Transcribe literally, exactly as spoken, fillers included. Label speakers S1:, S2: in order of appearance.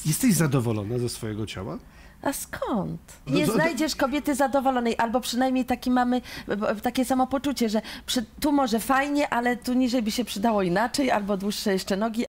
S1: Jesteś zadowolona ze swojego ciała?
S2: A skąd?
S1: No
S2: Nie
S1: to-
S2: znajdziesz kobiety zadowolonej, albo przynajmniej taki mamy e, takie samopoczucie, że przy, tu może fajnie, ale tu niżej by się przydało inaczej, albo dłuższe jeszcze nogi,